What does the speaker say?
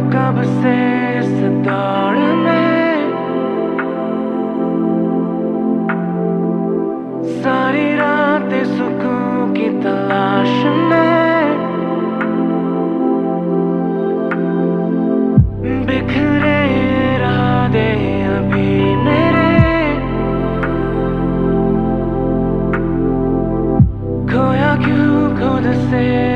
कब से इस दौड़ में, सारी रातें सुकून की तलाश में, बिखरे इरादे अभी मेरे, खोया क्यों खुद से।